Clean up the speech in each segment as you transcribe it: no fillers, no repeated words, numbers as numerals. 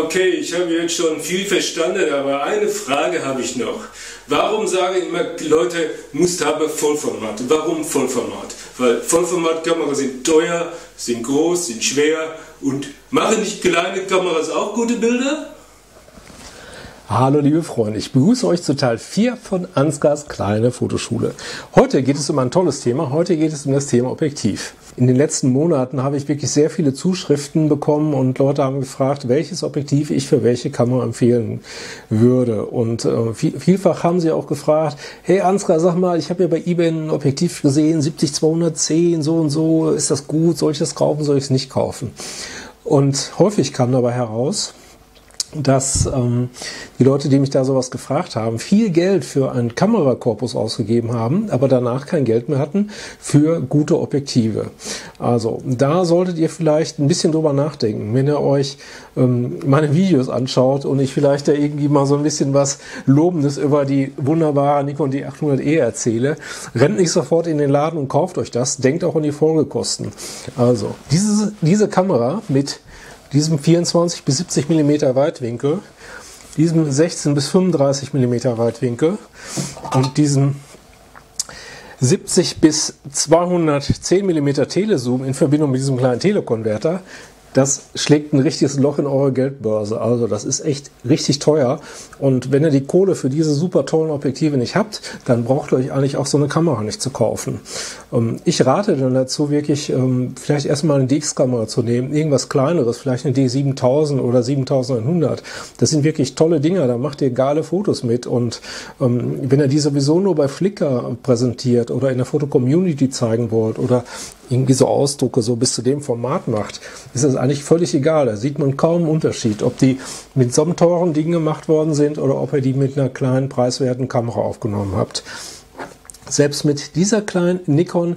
Okay, ich habe jetzt schon viel verstanden, aber eine Frage habe ich noch. Warum sagen immer die Leute, musst haben Vollformat? Warum Vollformat? Weil Vollformatkameras sind teuer, sind groß, sind schwer und machen nicht kleine Kameras auch gute Bilder? Hallo liebe Freunde, ich begrüße euch zu Teil 4 von Ansgars kleine Fotoschule. Heute geht es um ein tolles Thema, heute geht es um das Thema Objektiv. In den letzten Monaten habe ich wirklich sehr viele Zuschriften bekommen und Leute haben gefragt, welches Objektiv ich für welche Kamera empfehlen würde. Und vielfach haben sie auch gefragt, hey Ansgar, sag mal, ich habe ja bei eBay ein Objektiv gesehen, 70-210, so und so, ist das gut, soll ich das kaufen, soll ich es nicht kaufen? Und häufig kam dabei heraus, dass die Leute, die mich da sowas gefragt haben, viel Geld für einen Kamerakorpus ausgegeben haben, aber danach kein Geld mehr hatten für gute Objektive. Also da solltet ihr vielleicht ein bisschen drüber nachdenken, wenn ihr euch meine Videos anschaut und ich vielleicht da irgendwie mal so ein bisschen was Lobendes über die wunderbare Nikon D800E erzähle, rennt nicht sofort in den Laden und kauft euch das, denkt auch an die Folgekosten. Also diese Kamera mit diesem 24 bis 70 mm Weitwinkel, diesem 16 bis 35 mm Weitwinkel und diesem 70 bis 210 mm Telezoom in Verbindung mit diesem kleinen Telekonverter, das schlägt ein richtiges Loch in eure Geldbörse. Also das ist echt richtig teuer. Und wenn ihr die Kohle für diese super tollen Objektive nicht habt, dann braucht ihr euch eigentlich auch so eine Kamera nicht zu kaufen. Ich rate dann dazu wirklich, vielleicht erstmal eine DX-Kamera zu nehmen, irgendwas Kleineres, vielleicht eine D7000 oder 7100. Das sind wirklich tolle Dinger, da macht ihr geile Fotos mit. Und wenn ihr die sowieso nur bei Flickr präsentiert oder in der Foto-Community zeigen wollt oder irgendwie so Ausdrucke so bis zu dem Format macht, ist das eigentlich völlig egal. Da sieht man kaum einen Unterschied, ob die mit so einem teuren Ding gemacht worden sind oder ob ihr die mit einer kleinen, preiswerten Kamera aufgenommen habt. Selbst mit dieser kleinen Nikon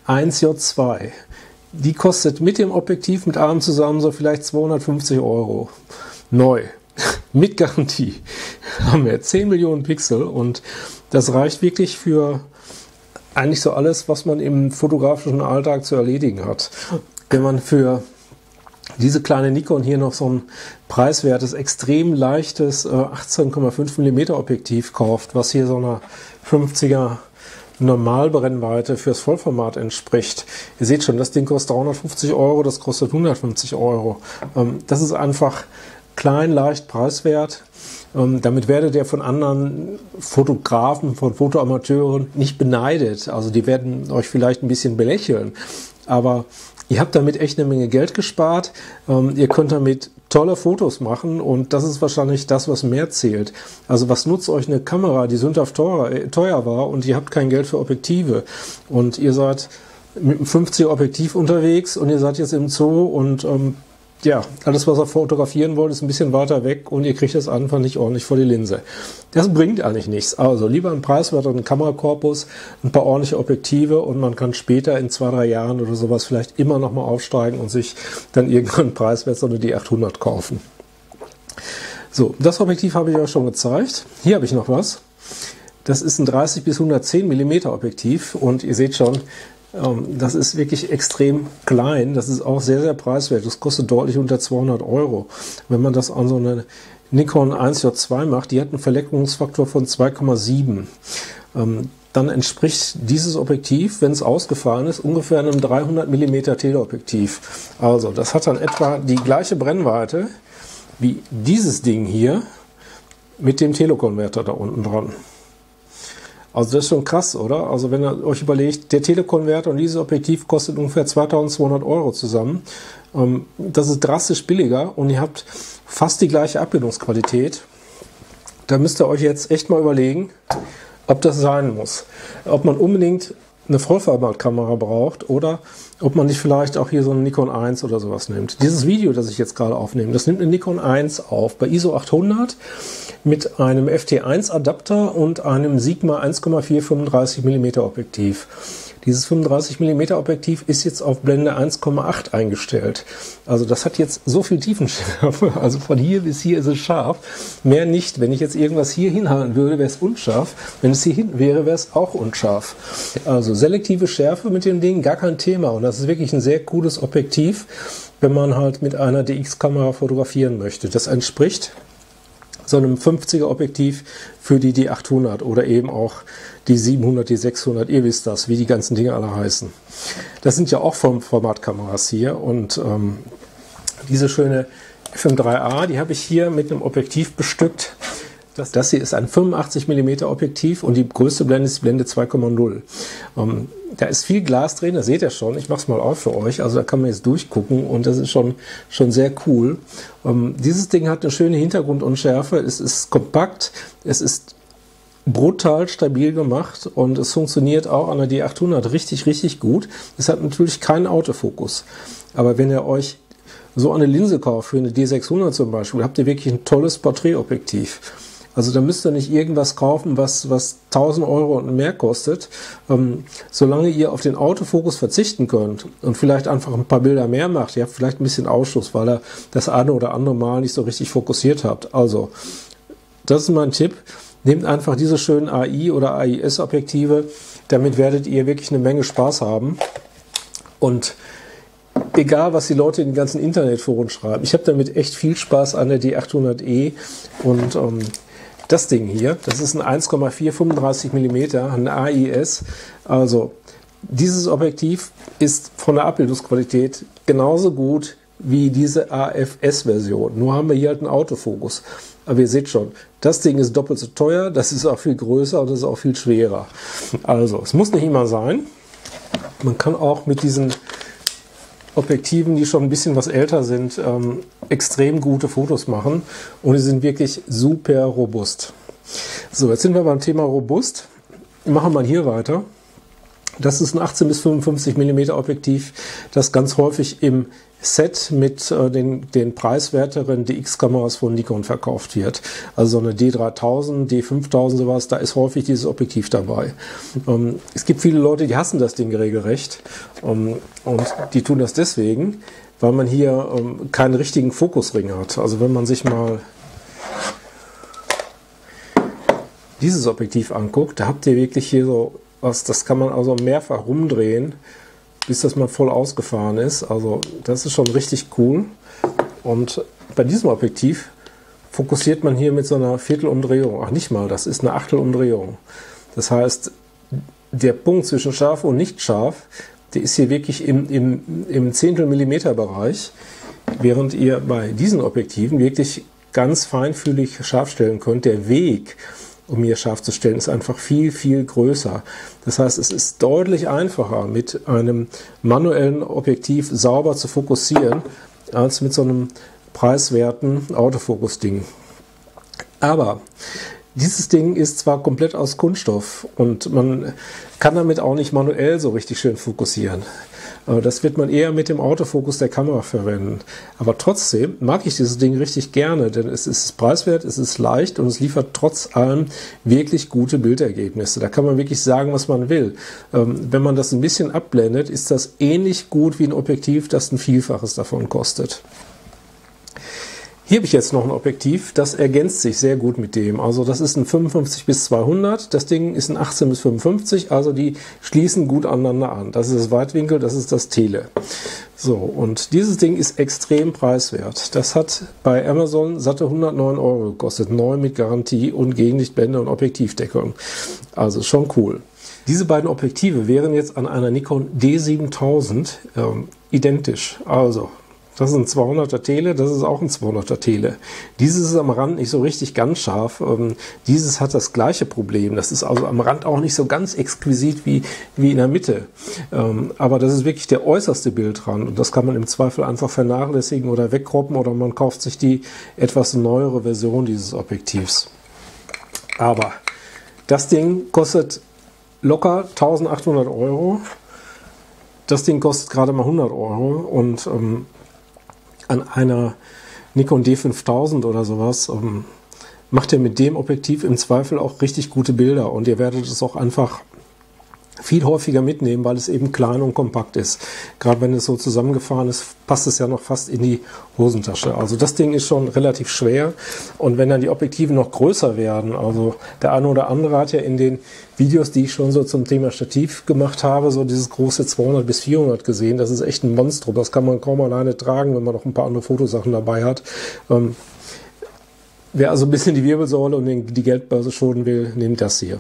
1J2, die kostet mit dem Objektiv, mit allem zusammen so vielleicht 250 €. Neu. Mit Garantie. Haben wir 10 Millionen Pixel und das reicht wirklich für eigentlich so alles, was man im fotografischen Alltag zu erledigen hat. Wenn man für diese kleine Nikon hier noch so ein preiswertes, extrem leichtes 18,5 mm Objektiv kauft, was hier so einer 50er Normalbrennweite fürs Vollformat entspricht. Ihr seht schon, das Ding kostet 350 €, das kostet 150 €. Das ist einfach klein, leicht, preiswert. Damit werdet ihr von anderen Fotografen, von Fotoamateuren nicht beneidet. Also die werden euch vielleicht ein bisschen belächeln. Aber ihr habt damit echt eine Menge Geld gespart. Ihr könnt damit tolle Fotos machen und das ist wahrscheinlich das, was mehr zählt. Also was nutzt euch eine Kamera, die sündhaft teuer war und ihr habt kein Geld für Objektive. Und ihr seid mit einem 50er Objektiv unterwegs und ihr seid jetzt im Zoo und ja, alles, was ihr fotografieren wollt, ist ein bisschen weiter weg und ihr kriegt das einfach nicht ordentlich vor die Linse. Das bringt eigentlich nichts. Also lieber einen preiswerteren Kamerakorpus, ein paar ordentliche Objektive und man kann später in 2-3 Jahren oder sowas vielleicht immer noch mal aufsteigen und sich dann irgendwann preiswert so eine D800 kaufen. So, das Objektiv habe ich euch schon gezeigt. Hier habe ich noch was. Das ist ein 30 bis 110 mm Objektiv und ihr seht schon, das ist wirklich extrem klein. Das ist auch sehr, sehr preiswert. Das kostet deutlich unter 200 €. Wenn man das an so eine Nikon 1J2 macht, die hat einen Verlängerungsfaktor von 2,7. Dann entspricht dieses Objektiv, wenn es ausgefallen ist, ungefähr einem 300 mm Teleobjektiv. Also das hat dann etwa die gleiche Brennweite wie dieses Ding hier mit dem Telekonverter da unten dran. Also das ist schon krass, oder? Also wenn ihr euch überlegt, der Telekonverter und dieses Objektiv kostet ungefähr 2200 € zusammen. Das ist drastisch billiger und ihr habt fast die gleiche Abbildungsqualität. Da müsst ihr euch jetzt echt mal überlegen, ob das sein muss. Ob man unbedingt eine Vollformatkamera braucht oder ob man nicht vielleicht auch hier so eine Nikon 1 oder sowas nimmt. Dieses Video, das ich jetzt gerade aufnehme, das nimmt eine Nikon 1 auf bei ISO 800 mit einem FT1 Adapter und einem Sigma 1,4 35 mm Objektiv. Dieses 35 mm Objektiv ist jetzt auf Blende 1,8 eingestellt. Also das hat jetzt so viel Tiefenschärfe, also von hier bis hier ist es scharf, mehr nicht. Wenn ich jetzt irgendwas hier hinhalten würde, wäre es unscharf. Wenn es hier hinten wäre, wäre es auch unscharf. Also selektive Schärfe mit dem Ding, gar kein Thema. Und das ist wirklich ein sehr cooles Objektiv. wenn man halt mit einer DX-Kamera fotografieren möchte. Das entspricht so einem 50er Objektiv für die D800 oder eben auch die 700, die 600, ihr wisst das, wie die ganzen Dinge alle heißen. Das sind ja auch Formatkameras hier und diese schöne FM3A, die habe ich hier mit einem Objektiv bestückt. Das hier ist ein 85 mm Objektiv und die größte Blende ist die Blende 2,0. Da ist viel Glas drin, das seht ihr schon. Ich mache es mal auf für euch. Also da kann man jetzt durchgucken und das ist schon sehr cool. Dieses Ding hat eine schöne Hintergrundunschärfe. Es ist kompakt, es ist brutal stabil gemacht und es funktioniert auch an der D800 richtig gut. Es hat natürlich keinen Autofokus. Aber wenn ihr euch so eine Linse kauft, für eine D600 zum Beispiel, habt ihr wirklich ein tolles Porträtobjektiv. Also da müsst ihr nicht irgendwas kaufen, was 1000 Euro und mehr kostet. Solange ihr auf den Autofokus verzichten könnt und vielleicht einfach ein paar Bilder mehr macht, ihr habt vielleicht ein bisschen Ausschuss, weil ihr das eine oder andere Mal nicht so richtig fokussiert habt. Also, das ist mein Tipp. Nehmt einfach diese schönen AI- oder AIS-Objektive. Damit werdet ihr wirklich eine Menge Spaß haben. Und egal, was die Leute in den ganzen Internetforen schreiben, ich habe damit echt viel Spaß an der D800E und das Ding hier, das ist ein 1,4 35 mm, ein AIS. Also dieses Objektiv ist von der Abbildungsqualität genauso gut wie diese AFS-Version. Nur haben wir hier halt einen Autofokus. Aber ihr seht schon, das Ding ist doppelt so teuer, das ist auch viel größer und das ist auch viel schwerer. Also es muss nicht immer sein. Man kann auch mit diesen Objektiven, die schon ein bisschen was älter sind, extrem gute Fotos machen und die sind wirklich super robust. So, jetzt sind wir beim Thema robust. Machen wir mal hier weiter. Das ist ein 18 bis 55 mm Objektiv, das ganz häufig im Set mit den preiswerteren DX-Kameras von Nikon verkauft wird. Also so eine D3000, D5000 sowas, da ist häufig dieses Objektiv dabei. Es gibt viele Leute, die hassen das Ding regelrecht und die tun das deswegen, weil man hier keinen richtigen Fokusring hat. Also wenn man sich mal dieses Objektiv anguckt, da habt ihr wirklich hier so was, das kann man also mehrfach rumdrehen, bis das mal voll ausgefahren ist. Also das ist schon richtig cool. Und bei diesem Objektiv fokussiert man hier mit so einer Viertelumdrehung. Ach, nicht mal, das ist eine Achtelumdrehung. Das heißt, der Punkt zwischen scharf und nicht scharf, der ist hier wirklich im Zehntel-Millimeter-Bereich, während ihr bei diesen Objektiven wirklich ganz feinfühlig scharf stellen könnt. Der Weg, um hier scharf zu stellen, ist einfach viel größer. Das heißt, es ist deutlich einfacher, mit einem manuellen Objektiv sauber zu fokussieren, als mit so einem preiswerten Autofokus-Ding. Aber dieses Ding ist zwar komplett aus Kunststoff und man kann damit auch nicht manuell so richtig schön fokussieren. Das wird man eher mit dem Autofokus der Kamera verwenden. Aber trotzdem mag ich dieses Ding richtig gerne, denn es ist preiswert, es ist leicht und es liefert trotz allem wirklich gute Bildergebnisse. Da kann man wirklich sagen, was man will. Wenn man das ein bisschen abblendet, ist das ähnlich gut wie ein Objektiv, das ein Vielfaches davon kostet. Hier habe ich jetzt noch ein Objektiv, das ergänzt sich sehr gut mit dem. Also das ist ein 55 bis 200, das Ding ist ein 18 bis 55, also die schließen gut aneinander an. Das ist das Weitwinkel, das ist das Tele. So, und dieses Ding ist extrem preiswert. Das hat bei Amazon satte 109 Euro gekostet, neu mit Garantie und Gegenlichtblende und Objektivdeckelung. Also schon cool. Diese beiden Objektive wären jetzt an einer Nikon D7000 identisch. Also das ist ein 200er Tele, das ist auch ein 200er Tele. Dieses ist am Rand nicht so richtig ganz scharf. Dieses hat das gleiche Problem. Das ist also am Rand auch nicht so ganz exquisit wie in der Mitte. Aber das ist wirklich der äußerste Bildrand. Und das kann man im Zweifel einfach vernachlässigen oder wegkroppen oder man kauft sich die etwas neuere Version dieses Objektivs. Aber das Ding kostet locker 1800 Euro. Das Ding kostet gerade mal 100 Euro und an einer Nikon D5000 oder sowas macht ihr mit dem Objektiv im Zweifel auch richtig gute Bilder und ihr werdet es auch einfach viel häufiger mitnehmen, weil es eben klein und kompakt ist. Gerade wenn es so zusammengefahren ist, passt es ja noch fast in die Hosentasche. Also das Ding ist schon relativ schwer. Und wenn dann die Objektive noch größer werden, also der eine oder andere hat ja in den Videos, die ich schon so zum Thema Stativ gemacht habe, so dieses große 200 bis 400 gesehen. Das ist echt ein Monstrum. Das kann man kaum alleine tragen, wenn man noch ein paar andere Fotosachen dabei hat. Wer also ein bisschen die Wirbelsäule und die Geldbörse schonen will, nimmt das hier.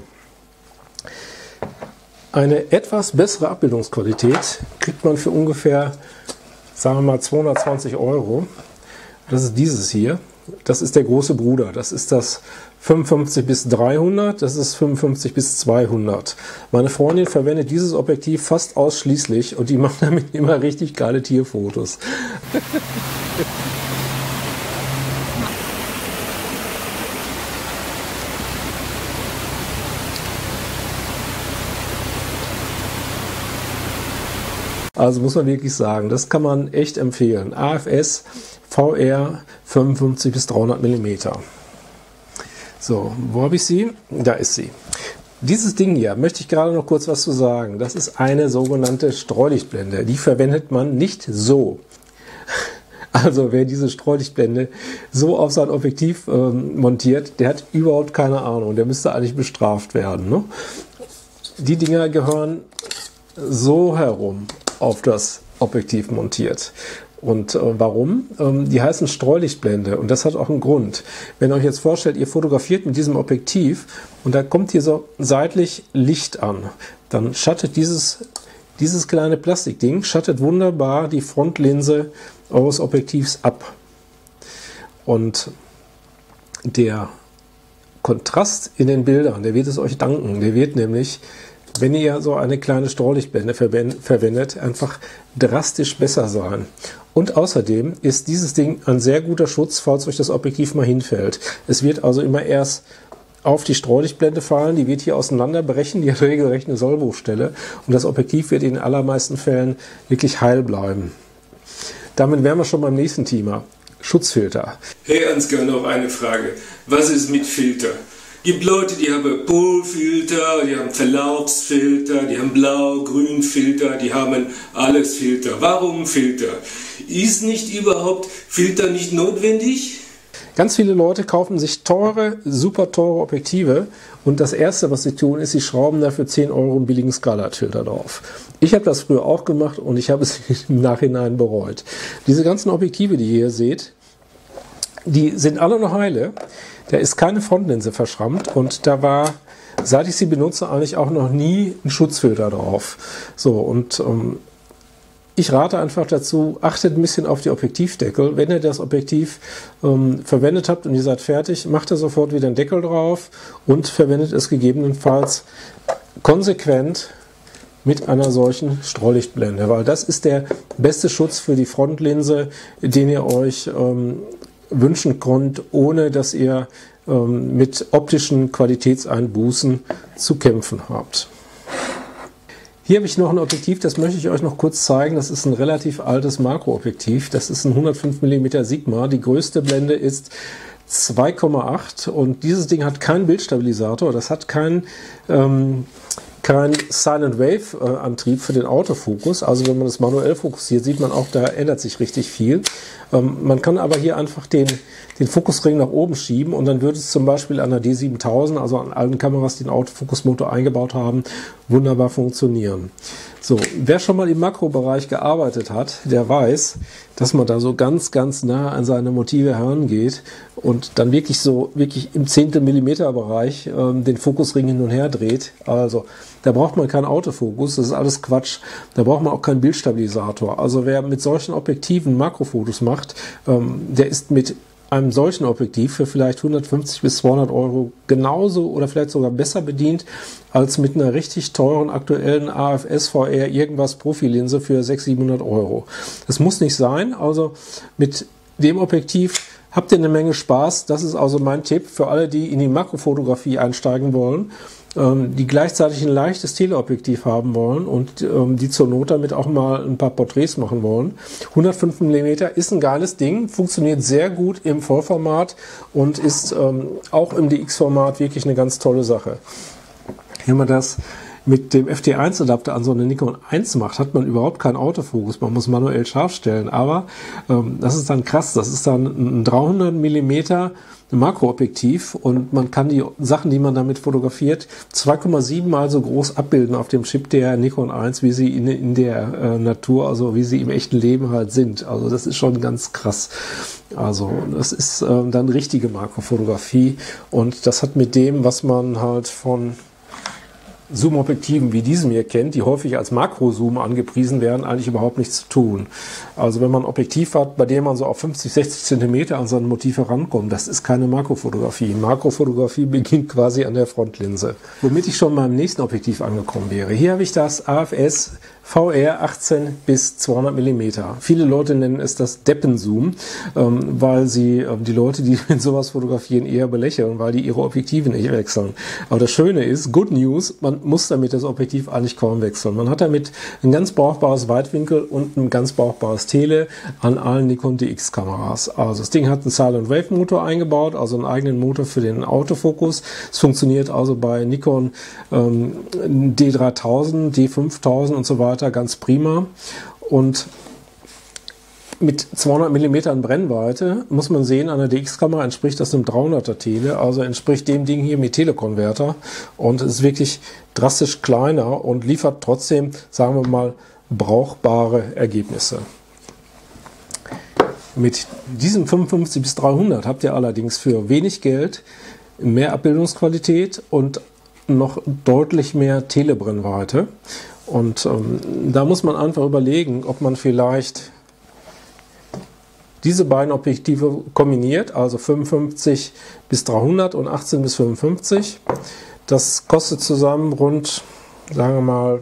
Eine etwas bessere Abbildungsqualität kriegt man für ungefähr, sagen wir mal, 220 €. Das ist dieses hier. Das ist der große Bruder. Das ist das 55 bis 300, das ist 55 bis 200. Meine Freundin verwendet dieses Objektiv fast ausschließlich und die macht damit immer richtig geile Tierfotos. Also muss man wirklich sagen, das kann man echt empfehlen. AFS VR 55 bis 300 mm. So, wo habe ich sie? Da ist sie. Dieses Ding hier, möchte ich gerade noch kurz was zu sagen. Das ist eine sogenannte Streulichtblende. Die verwendet man nicht so. Also wer diese Streulichtblende so auf sein Objektiv montiert, der hat überhaupt keine Ahnung. Der müsste eigentlich bestraft werden. Ne? Die Dinger gehören so herum auf das Objektiv montiert. Und warum? Die heißen Streulichtblende und das hat auch einen Grund. Wenn ihr euch jetzt vorstellt, ihr fotografiert mit diesem Objektiv und da kommt hier so seitlich Licht an, dann schattet dieses kleine Plastikding schattet wunderbar die Frontlinse eures Objektivs ab. Und der Kontrast in den Bildern, der wird es euch danken. Der wird nämlich, wenn ihr so eine kleine Streulichtblende verwendet, einfach drastisch besser sein. Und außerdem ist dieses Ding ein sehr guter Schutz, falls euch das Objektiv mal hinfällt. Es wird also immer erst auf die Streulichtblende fallen, die wird hier auseinanderbrechen, die hat regelrecht eine Sollbruchstelle und das Objektiv wird in den allermeisten Fällen wirklich heil bleiben. Damit wären wir schon beim nächsten Thema. Schutzfilter. Hey Ansgar, noch eine Frage. Was ist mit Filter? Gibt Leute, die haben Polfilter, die haben Verlaufsfilter, die haben Blau-Grün-Filter, die haben alles Filter. Warum Filter? Ist nicht überhaupt Filter nicht notwendig? Ganz viele Leute kaufen sich teure, super teure Objektive und das erste, was sie tun, ist, sie schrauben dafür 10 € einen billigen Skylight-Filter drauf. Ich habe das früher auch gemacht und ich habe es im Nachhinein bereut. Diese ganzen Objektive, die ihr hier seht, die sind alle noch heile. Da ist keine Frontlinse verschrammt und da war, seit ich sie benutze, eigentlich auch noch nie ein Schutzfilter drauf. So, und ich rate einfach dazu, achtet ein bisschen auf die Objektivdeckel. Wenn ihr das Objektiv verwendet habt und ihr seid fertig, macht ihr sofort wieder einen Deckel drauf und verwendet es gegebenenfalls konsequent mit einer solchen Streulichtblende, weil das ist der beste Schutz für die Frontlinse, den ihr euch wünschen könnt, ohne dass ihr mit optischen Qualitätseinbußen zu kämpfen habt. Hier habe ich noch ein Objektiv, das möchte ich euch noch kurz zeigen. Das ist ein relativ altes Makroobjektiv. Das ist ein 105 mm Sigma. Die größte Blende ist 2,8 und dieses Ding hat keinen Bildstabilisator. Das hat kein Silent Wave Antrieb für den Autofokus. Also wenn man das manuell fokussiert, sieht man auch, da ändert sich richtig viel. Man kann aber hier einfach den Fokusring nach oben schieben und dann würde es zum Beispiel an der D7000, also an allen Kameras, die den Autofokusmotor eingebaut haben, wunderbar funktionieren. So, wer schon mal im Makrobereich gearbeitet hat, der weiß, dass man da so ganz, ganz nah an seine Motive herangeht und dann wirklich im Zehntel-Millimeter-Bereich den Fokusring hin und her dreht. Also da braucht man keinen Autofokus, das ist alles Quatsch. Da braucht man auch keinen Bildstabilisator. Also wer mit solchen Objektiven Makrofotos macht, der ist mit einem solchen Objektiv für vielleicht 150 bis 200 € genauso oder vielleicht sogar besser bedient als mit einer richtig teuren aktuellen AFS VR irgendwas Profilinse für 600-700 €. Das muss nicht sein. Also mit dem Objektiv habt ihr eine Menge Spaß. Das ist also mein Tipp für alle, die in die Makrofotografie einsteigen wollen, die gleichzeitig ein leichtes Teleobjektiv haben wollen und die zur Not damit auch mal ein paar Porträts machen wollen. 105 mm ist ein geiles Ding, funktioniert sehr gut im Vollformat und ist auch im DX-Format wirklich eine ganz tolle Sache. Hier haben wir das mit dem FT1-Adapter an so eine Nikon 1 macht, hat man überhaupt keinen Autofokus. Man muss manuell scharf stellen. Aber das ist dann krass. Das ist dann ein 300 mm Makroobjektiv und man kann die Sachen, die man damit fotografiert, 2,7 mal so groß abbilden auf dem Chip der Nikon 1, wie sie in der Natur, also wie sie im echten Leben halt sind. Also das ist schon ganz krass. Also das ist dann richtige Makrofotografie und das hat mit dem, was man halt von Zoom-Objektiven wie diesem hier kennt, die häufig als Makrozoom angepriesen werden, eigentlich überhaupt nichts zu tun. Also wenn man ein Objektiv hat, bei dem man so auf 50, 60 Zentimeter an sein Motiv herankommt, das ist keine Makrofotografie. Makrofotografie beginnt quasi an der Frontlinse. Womit ich schon beim nächsten Objektiv angekommen wäre. Hier habe ich das AFS VR 18 bis 200 mm. Viele Leute nennen es das Deppenzoom, weil sie die Leute, die mit sowas fotografieren, eher belächeln, weil die ihre Objektive nicht wechseln. Aber das Schöne ist, Good News, man muss damit das Objektiv eigentlich kaum wechseln. Man hat damit ein ganz brauchbares Weitwinkel und ein ganz brauchbares Tele an allen Nikon DX Kameras. Also das Ding hat einen Silent Wave Motor eingebaut, also einen eigenen Motor für den Autofokus. Es funktioniert also bei Nikon D3000, D5000 und so weiter ganz prima. Und mit 200 mm Brennweite muss man sehen, an der DX-Kamera entspricht das einem 300er Tele, also entspricht dem Ding hier mit Telekonverter und ist wirklich drastisch kleiner und liefert trotzdem, sagen wir mal, brauchbare Ergebnisse. Mit diesem 55 bis 300 habt ihr allerdings für wenig Geld mehr Abbildungsqualität und noch deutlich mehr Telebrennweite. Und da muss man einfach überlegen, ob man vielleicht diese beiden Objektive kombiniert, also 55 bis 300 und 18 bis 55. Das kostet zusammen rund, sagen wir mal,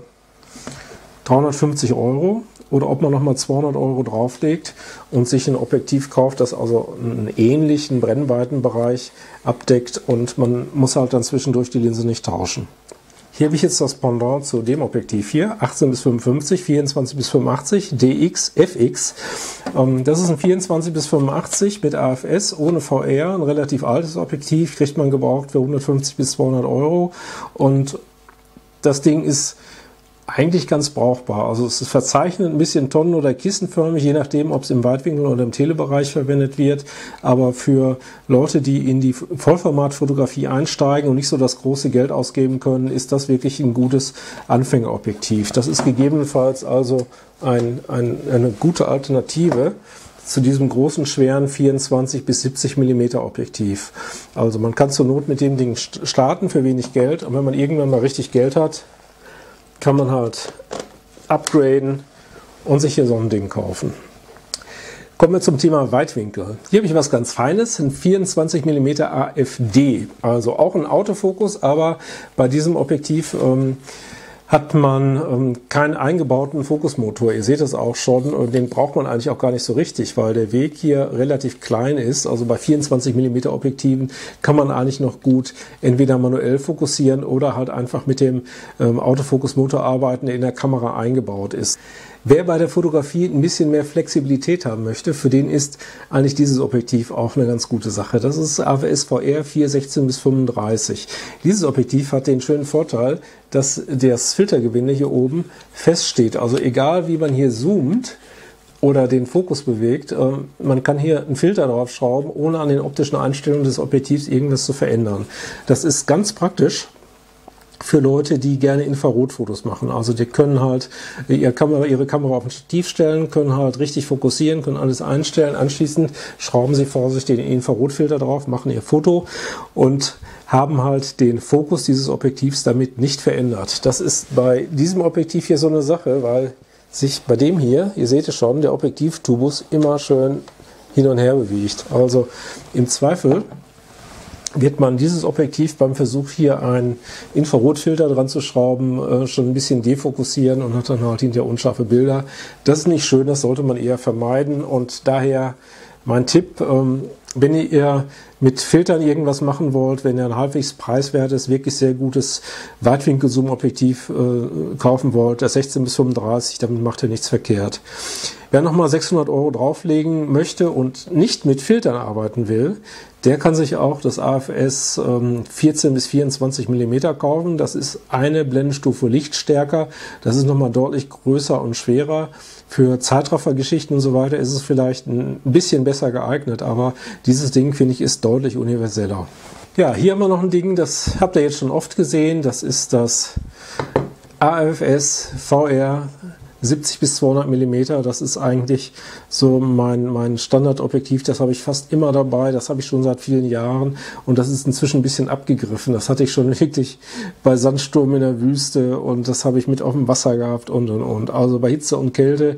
350 €. Oder ob man nochmal 200 € drauflegt und sich ein Objektiv kauft, das also einen ähnlichen Brennweitenbereich abdeckt und man muss halt dann zwischendurch die Linse nicht tauschen. Hier habe ich jetzt das Pendant zu dem Objektiv hier, 18 bis 55, 24 bis 85, DX, FX. Das ist ein 24 bis 85 mit AFS, ohne VR, ein relativ altes Objektiv, kriegt man gebraucht für 150 bis 200 € und das Ding ist eigentlich ganz brauchbar. Also es ist verzeichnet ein bisschen tonnen- oder kissenförmig, je nachdem, ob es im Weitwinkel oder im Telebereich verwendet wird. Aber für Leute, die in die Vollformatfotografie einsteigen und nicht so das große Geld ausgeben können, ist das wirklich ein gutes Anfängerobjektiv. Das ist gegebenenfalls also eine gute Alternative zu diesem großen, schweren 24 bis 70 mm Objektiv. Also man kann zur Not mit dem Ding starten für wenig Geld. Und wenn man irgendwann mal richtig Geld hat, kann man halt upgraden und sich hier so ein Ding kaufen. Kommen wir zum Thema Weitwinkel. Hier habe ich was ganz Feines, ein 24 mm AFD, also auch ein Autofokus, aber bei diesem Objektiv hat man keinen eingebauten Fokusmotor. Ihr seht das auch schon, und den braucht man eigentlich auch gar nicht so richtig, weil der Weg hier relativ klein ist. Also bei 24 mm Objektiven kann man eigentlich noch gut entweder manuell fokussieren oder halt einfach mit dem Autofokusmotor arbeiten, der in der Kamera eingebaut ist. Wer bei der Fotografie ein bisschen mehr Flexibilität haben möchte, für den ist eigentlich dieses Objektiv auch eine ganz gute Sache. Das ist AFS VR 416 bis 35. Dieses Objektiv hat den schönen Vorteil, dass das Filtergewinde hier oben feststeht. Also egal wie man hier zoomt oder den Fokus bewegt, man kann hier einen Filter draufschrauben, ohne an den optischen Einstellungen des Objektivs irgendwas zu verändern. Das ist ganz praktisch für Leute, die gerne Infrarotfotos machen. Also die können halt ihre Kamera auf ein Stativ stellen, können halt richtig fokussieren, können alles einstellen. Anschließend schrauben sie vorsichtig den Infrarotfilter drauf, machen ihr Foto und haben halt den Fokus dieses Objektivs damit nicht verändert. Das ist bei diesem Objektiv hier so eine Sache, weil sich bei dem hier, ihr seht es schon, der Objektivtubus immer schön hin und her bewegt. Also im Zweifel wird man dieses Objektiv beim Versuch hier einen Infrarotfilter dran zu schrauben schon ein bisschen defokussieren und hat dann halt hinterher unscharfe Bilder. Das ist nicht schön, das sollte man eher vermeiden und daher mein Tipp, wenn ihr mit Filtern irgendwas machen wollt, wenn ihr ein halbwegs preiswertes, wirklich sehr gutes Weitwinkel-Zoom-Objektiv kaufen wollt, das 16 bis 35, damit macht ihr nichts verkehrt. Wer nochmal 600 € drauflegen möchte und nicht mit Filtern arbeiten will, der kann sich auch das AFS 14 bis 24 mm kaufen. Das ist eine Blendenstufe lichtstärker. Das ist nochmal deutlich größer und schwerer. Für Zeitraffergeschichten und so weiter ist es vielleicht ein bisschen besser geeignet, aber dieses Ding, finde ich, ist deutlich universeller. Ja, hier haben wir noch ein Ding, das habt ihr jetzt schon oft gesehen. Das ist das AFS VR 70 bis 200 mm, das ist eigentlich so mein Standardobjektiv, das habe ich fast immer dabei, das habe ich schon seit vielen Jahren und das ist inzwischen ein bisschen abgegriffen. Das hatte ich schon wirklich bei Sandsturm in der Wüste und das habe ich mit auf dem Wasser gehabt und. Also bei Hitze und Kälte,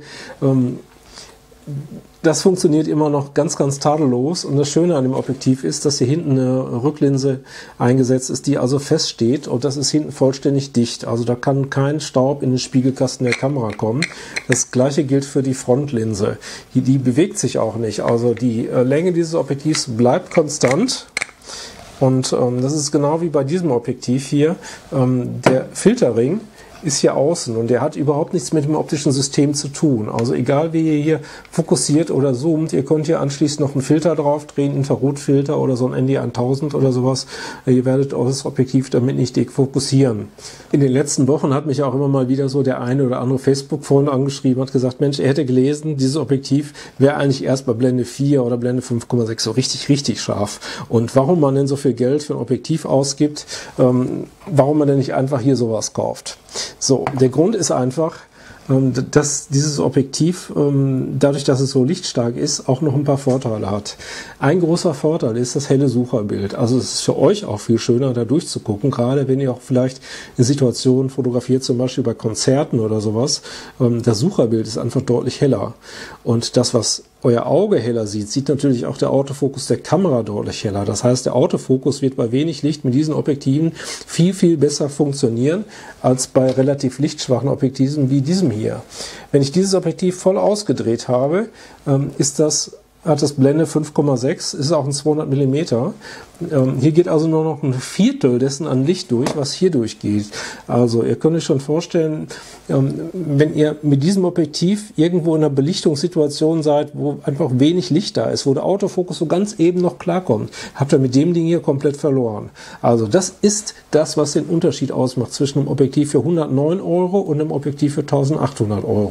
das funktioniert immer noch ganz, ganz tadellos und das Schöne an dem Objektiv ist, dass hier hinten eine Rücklinse eingesetzt ist, die also feststeht und das ist hinten vollständig dicht. Also da kann kein Staub in den Spiegelkasten der Kamera kommen. Das gleiche gilt für die Frontlinse. Die bewegt sich auch nicht. Also die Länge dieses Objektivs bleibt konstant. Und das ist genau wie bei diesem Objektiv hier. Der Filterring ist hier außen und der hat überhaupt nichts mit dem optischen System zu tun. Also egal wie ihr hier fokussiert oder zoomt, ihr könnt hier anschließend noch einen Filter drauf drehen, Infrarotfilter oder so ein ND1000 oder sowas. Ihr werdet auch das Objektiv damit nicht defokussieren. In den letzten Wochen hat mich auch immer mal wieder so der eine oder andere Facebook-Freund angeschrieben, hat gesagt, Mensch, er hätte gelesen, dieses Objektiv wäre eigentlich erst bei Blende 4 oder Blende 5,6 so richtig, richtig scharf. Und warum man denn so viel Geld für ein Objektiv ausgibt, warum man denn nicht einfach hier sowas kauft. So, der Grund ist einfach, dass dieses Objektiv, dadurch, dass es so lichtstark ist, auch noch ein paar Vorteile hat. Ein großer Vorteil ist das helle Sucherbild. Also es ist für euch auch viel schöner, da durchzugucken, gerade wenn ihr auch vielleicht eine Situation fotografiert, zum Beispiel bei Konzerten oder sowas. Das Sucherbild ist einfach deutlich heller. Und das, was euer Auge heller sieht, sieht natürlich auch der Autofokus der Kamera deutlich heller. Das heißt, der Autofokus wird bei wenig Licht mit diesen Objektiven viel, viel besser funktionieren als bei relativ lichtschwachen Objektiven wie diesem hier. Wenn ich dieses Objektiv voll ausgedreht habe, hat das Blende 5,6, ist auch ein 200 mm. Hier geht also nur noch ein Viertel dessen an Licht durch, was hier durchgeht. Also ihr könnt euch schon vorstellen, wenn ihr mit diesem Objektiv irgendwo in einer Belichtungssituation seid, wo einfach wenig Licht da ist, wo der Autofokus so ganz eben noch klarkommt, habt ihr mit dem Ding hier komplett verloren. Also das ist das, was den Unterschied ausmacht zwischen einem Objektiv für 109 € und einem Objektiv für 1800 €.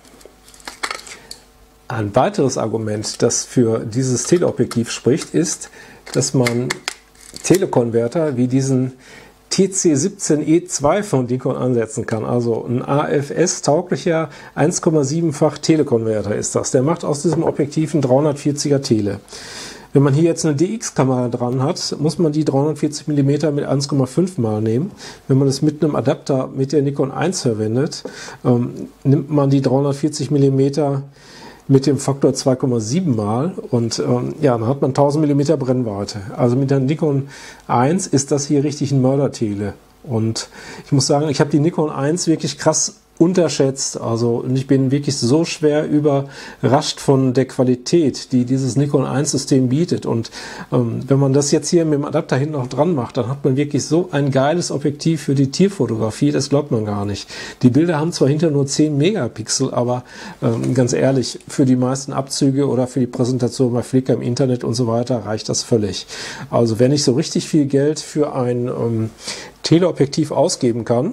Ein weiteres Argument, das für dieses Teleobjektiv spricht, ist, dass man Telekonverter wie diesen TC17E2 von Nikon ansetzen kann. Also ein AFS-tauglicher 1,7-fach Telekonverter ist das. Der macht aus diesem Objektiv ein 340er Tele. Wenn man hier jetzt eine DX-Kamera dran hat, muss man die 340 mm mit 1,5 mal nehmen. Wenn man es mit einem Adapter mit der Nikon 1 verwendet, nimmt man die 340 mm mit dem Faktor 2,7 mal und ja, dann hat man 1000 mm Brennweite. Also mit der Nikon 1 ist das hier richtig ein Mördertele. Und ich muss sagen, ich habe die Nikon 1 wirklich krass unterschätzt. Also ich bin wirklich so schwer überrascht von der Qualität, die dieses Nikon 1 System bietet. Und wenn man das jetzt hier mit dem Adapter hinten noch dran macht, dann hat man wirklich so ein geiles Objektiv für die Tierfotografie, das glaubt man gar nicht. Die Bilder haben zwar hinter nur 10 Megapixel, aber ganz ehrlich, für die meisten Abzüge oder für die Präsentation bei Flickr im Internet und so weiter reicht das völlig. Also wenn ich so richtig viel Geld für ein Teleobjektiv ausgeben kann,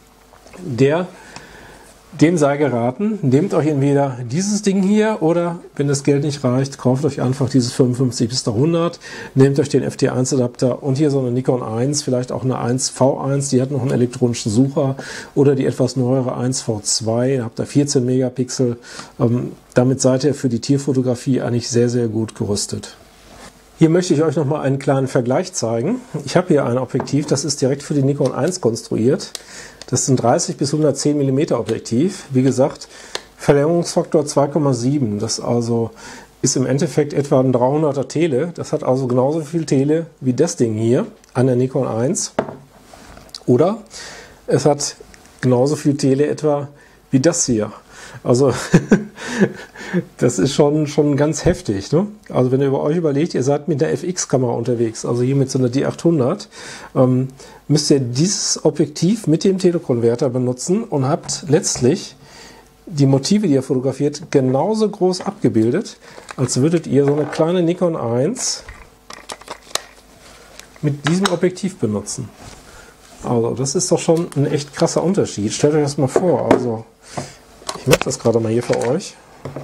dem sei geraten, nehmt euch entweder dieses Ding hier oder, wenn das Geld nicht reicht, kauft euch einfach dieses 55 bis 100, nehmt euch den FT1 Adapter und hier so eine Nikon 1, vielleicht auch eine 1V1, die hat noch einen elektronischen Sucher oder die etwas neuere 1V2, da habt ihr 14 Megapixel. Damit seid ihr für die Tierfotografie eigentlich sehr, sehr gut gerüstet. Hier möchte ich euch noch mal einen kleinen Vergleich zeigen. Ich habe hier ein Objektiv, das ist direkt für die Nikon 1 konstruiert. Das ist ein 30 bis 110 mm Objektiv. Wie gesagt, Verlängerungsfaktor 2,7. Das also ist im Endeffekt etwa ein 300er Tele. Das hat also genauso viel Tele wie das Ding hier an der Nikon 1. Oder es hat genauso viel Tele etwa wie das hier. Also das ist schon ganz heftig, ne? Also wenn ihr euch überlegt, ihr seid mit der FX-Kamera unterwegs, also hier mit so einer D800, müsst ihr dieses Objektiv mit dem Telekonverter benutzen und habt letztlich die Motive, die ihr fotografiert, genauso groß abgebildet, als würdet ihr so eine kleine Nikon 1 mit diesem Objektiv benutzen. Also das ist doch schon ein echt krasser Unterschied. Stellt euch das mal vor. Also ich mache das gerade mal hier für euch.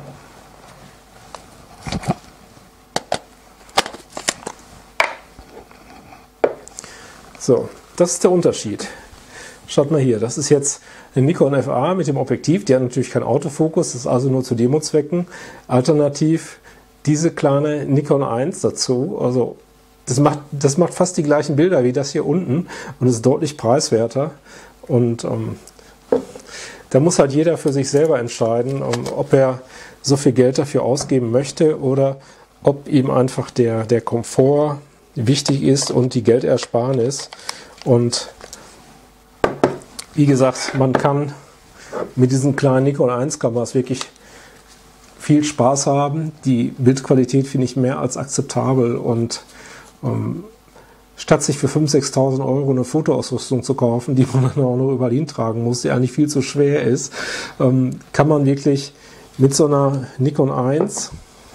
So, das ist der Unterschied. Schaut mal hier, das ist jetzt eine Nikon FA mit dem Objektiv. Die hat natürlich keinen Autofokus, das ist also nur zu Demozwecken. Alternativ diese kleine Nikon 1 dazu. Also das macht fast die gleichen Bilder wie das hier unten und ist deutlich preiswerter. Und da muss halt jeder für sich selber entscheiden, ob er so viel Geld dafür ausgeben möchte oder ob ihm einfach der Komfort wichtig ist und die Geldersparnis. Und wie gesagt, man kann mit diesen kleinen Nikon 1 Kameras wirklich viel Spaß haben. Die Bildqualität finde ich mehr als akzeptabel und statt sich für 5.000, 6.000 Euro eine Fotoausrüstung zu kaufen, die man dann auch noch überall hintragen muss, die eigentlich viel zu schwer ist, kann man wirklich mit so einer Nikon 1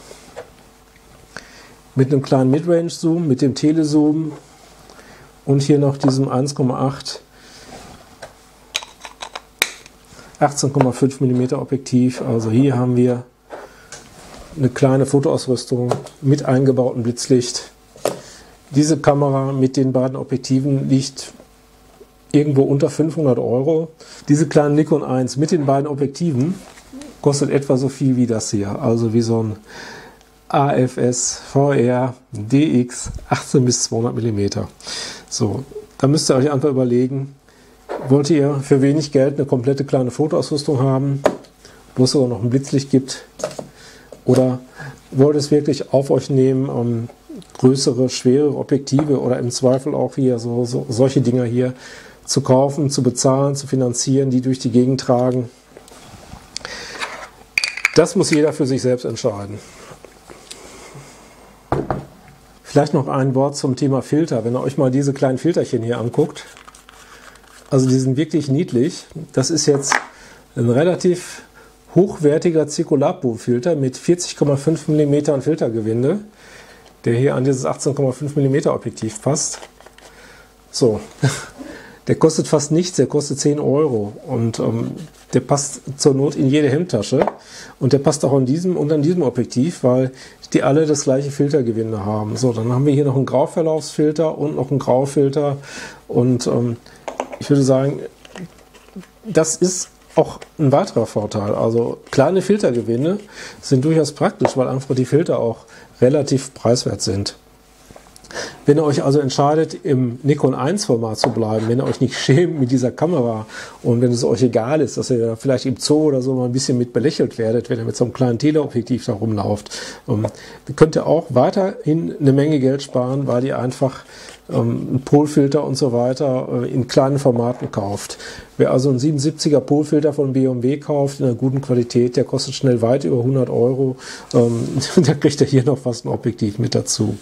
mit einem kleinen Midrange-Zoom, mit dem Telezoom und hier noch diesem 1,8 18,5 mm Objektiv. Also hier haben wir eine kleine Fotoausrüstung mit eingebautem Blitzlicht. Diese Kamera mit den beiden Objektiven liegt irgendwo unter 500 Euro. Diese kleine Nikon 1 mit den beiden Objektiven kostet etwa so viel wie das hier. Also wie so ein AFS VR DX 18 bis 200 mm. So, da müsst ihr euch einfach überlegen, wollt ihr für wenig Geld eine komplette kleine Fotoausrüstung haben, wo es sogar noch ein Blitzlicht gibt, oder wollt ihr es wirklich auf euch nehmen, größere, schwere Objektive oder im Zweifel auch hier solche Dinger hier zu kaufen, zu bezahlen, zu finanzieren, die durch die Gegend tragen. Das muss jeder für sich selbst entscheiden. Vielleicht noch ein Wort zum Thema Filter. Wenn ihr euch mal diese kleinen Filterchen hier anguckt, also die sind wirklich niedlich. Das ist jetzt ein relativ hochwertiger Zirkularpolfilter mit 40,5 mm Filtergewinde, der hier an dieses 18,5 mm Objektiv passt. So, der kostet fast nichts, der kostet 10 Euro und der passt zur Not in jede Hemdtasche und der passt auch an diesem und an diesem Objektiv, weil die alle das gleiche Filtergewinde haben. So, dann haben wir hier noch einen Grauverlaufsfilter und noch einen Graufilter und ich würde sagen, das ist auch ein weiterer Vorteil. Also kleine Filtergewinde sind durchaus praktisch, weil einfach die Filter auch relativ preiswert sind. Wenn ihr euch also entscheidet, im Nikon 1 Format zu bleiben, wenn ihr euch nicht schämt mit dieser Kamera und wenn es euch egal ist, dass ihr vielleicht im Zoo oder so mal ein bisschen mit belächelt werdet, wenn ihr mit so einem kleinen Teleobjektiv da rumlauft, könnt ihr auch weiterhin eine Menge Geld sparen, weil ihr einfach einen Polfilter und so weiter in kleinen Formaten kauft. Wer also einen 77er Polfilter von BMW kauft in einer guten Qualität, der kostet schnell weit über 100 Euro. Da kriegt er hier noch fast ein Objektiv mit dazu.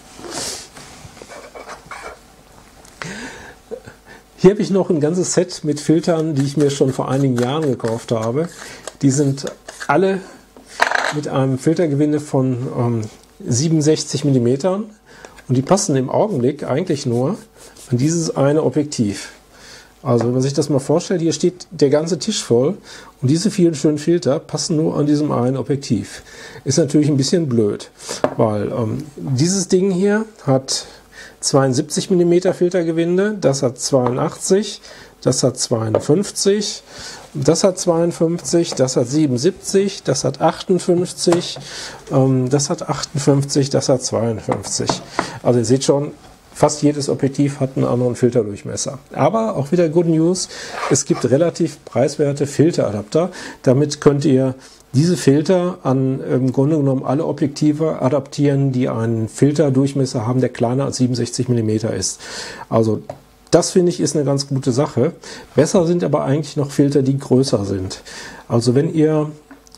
Hier habe ich noch ein ganzes Set mit Filtern, die ich mir schon vor einigen Jahren gekauft habe. Die sind alle mit einem Filtergewinde von 67 mm und die passen im Augenblick eigentlich nur an dieses eine Objektiv. Also wenn man sich das mal vorstellt, hier steht der ganze Tisch voll und diese vielen schönen Filter passen nur an diesem einen Objektiv. Ist natürlich ein bisschen blöd, weil dieses Ding hier hat 72 mm Filtergewinde, das hat 82, das hat 52, das hat 52, das hat 77, das hat 58, das hat 58, das hat 52. Also ihr seht schon, fast jedes Objektiv hat einen anderen Filterdurchmesser. Aber auch wieder Good News, es gibt relativ preiswerte Filteradapter. Damit könnt ihr diese Filter an im Grunde genommen alle Objektive adaptieren, die einen Filterdurchmesser haben, der kleiner als 67 mm ist. Also das finde ich ist eine ganz gute Sache. Besser sind aber eigentlich noch Filter, die größer sind. Also wenn ihr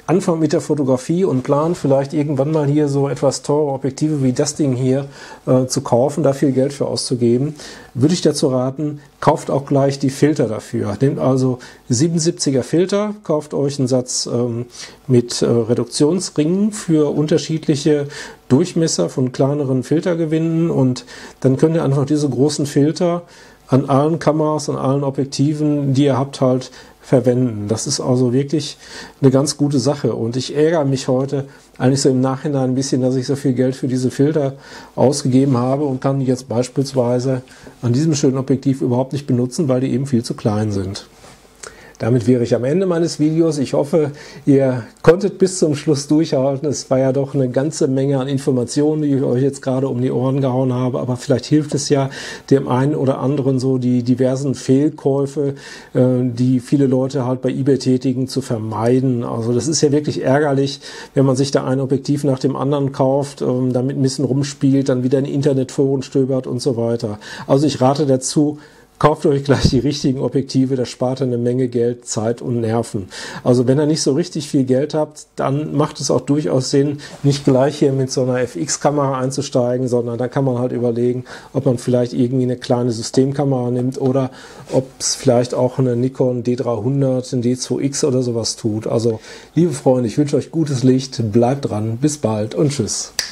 anfangt mit der Fotografie und plant vielleicht irgendwann mal hier so etwas teure Objektive wie das Ding hier zu kaufen, da viel Geld für auszugeben, würde ich dazu raten, kauft auch gleich die Filter dafür. Nehmt also 77er Filter, kauft euch einen Satz mit Reduktionsringen für unterschiedliche Durchmesser von kleineren Filtergewinnen und dann könnt ihr einfach diese großen Filter an allen Kameras, an allen Objektiven, die ihr habt, halt verwenden. Das ist also wirklich eine ganz gute Sache und ich ärgere mich heute eigentlich so im Nachhinein ein bisschen, dass ich so viel Geld für diese Filter ausgegeben habe und kann die jetzt beispielsweise an diesem schönen Objektiv überhaupt nicht benutzen, weil die eben viel zu klein sind. Damit wäre ich am Ende meines Videos. Ich hoffe, ihr konntet bis zum Schluss durchhalten. Es war ja doch eine ganze Menge an Informationen, die ich euch jetzt gerade um die Ohren gehauen habe. Aber vielleicht hilft es ja dem einen oder anderen, so die diversen Fehlkäufe, die viele Leute halt bei eBay tätigen, zu vermeiden. Also das ist ja wirklich ärgerlich, wenn man sich da ein Objektiv nach dem anderen kauft, damit ein bisschen rumspielt, dann wieder in Internetforen stöbert und so weiter. Also ich rate dazu, kauft euch gleich die richtigen Objektive, das spart eine Menge Geld, Zeit und Nerven. Also wenn ihr nicht so richtig viel Geld habt, dann macht es auch durchaus Sinn, nicht gleich hier mit so einer FX-Kamera einzusteigen, sondern da kann man halt überlegen, ob man vielleicht irgendwie eine kleine Systemkamera nimmt oder ob es vielleicht auch eine Nikon D300, ein D2X oder sowas tut. Also liebe Freunde, ich wünsche euch gutes Licht, bleibt dran, bis bald und tschüss.